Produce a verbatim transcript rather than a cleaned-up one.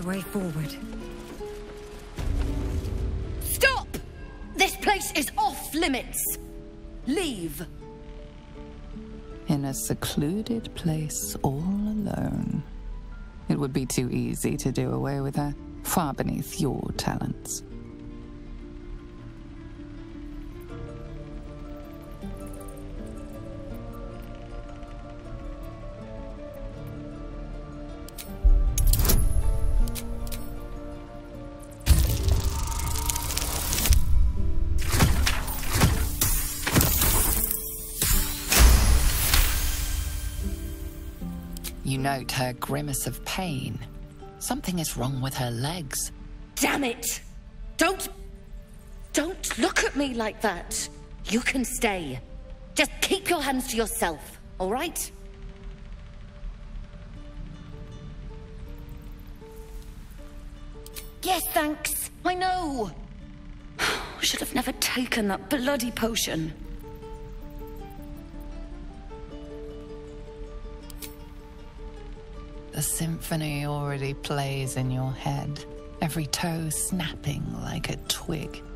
The way forward. Stop! This place is off limits. Leave. In a secluded place all alone. It would be too easy to do away with her, far beneath your talents. You note her grimace of pain. Something is wrong with her legs. Damn it! Don't... Don't look at me like that. You can stay. Just keep your hands to yourself, all right? Yes, thanks. I know. Should have never taken that bloody potion. The symphony already plays in your head, every toe snapping like a twig.